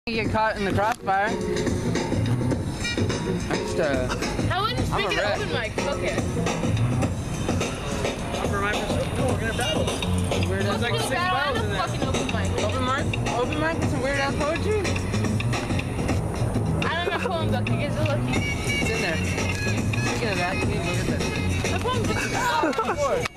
You get caught in the crossfire. How wouldn't you speak an open mic? Okay. For my perspective, we're gonna battle. Weird ass Let's do a battle and a fucking open mic. Open mic with some weird ass poetry? I don't know poem book. You guys are lucky. It's in there. Speaking of that, you need to look at that. The poem book.